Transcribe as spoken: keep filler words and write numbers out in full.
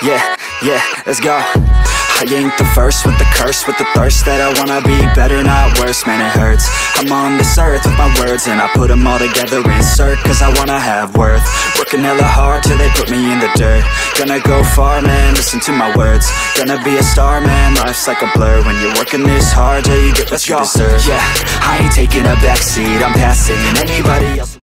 Yeah, yeah, let's go. I ain't the first with the curse, with the thirst that I wanna be better, not worse, man it hurts. I'm on this earth with my words and I put them all together, insert, cause I wanna have worth. Working hella hard till they put me in the dirt. Gonna go far, man, listen to my words. Gonna be a star, man, life's like a blur. When you're working this hard till you get what you deserve. Yeah, I ain't taking a backseat, I'm passing anybody else.